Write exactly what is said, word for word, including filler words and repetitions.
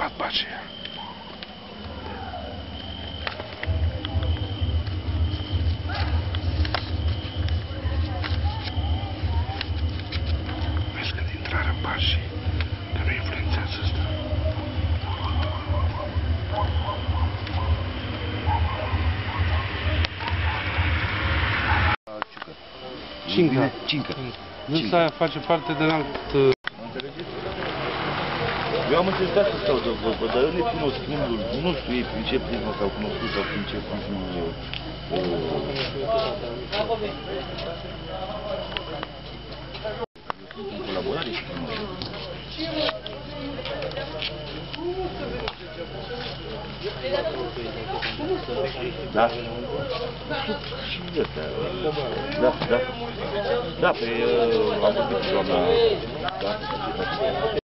scăpat pe aceea. Vezi când intrară în pași, că nu influențează asta. Cinca. Cinca. Dânsa aia face parte din alt... Eu am încercat să stau de vorbă, dar eu necunosc gândul, nu știu ei prin ce prismă s-au cunoscut sau prin ce prismă... În colaborare și cu noi. Da? Și ăsta... Da, da. Da, pe... am vorbit cu doamna... Da,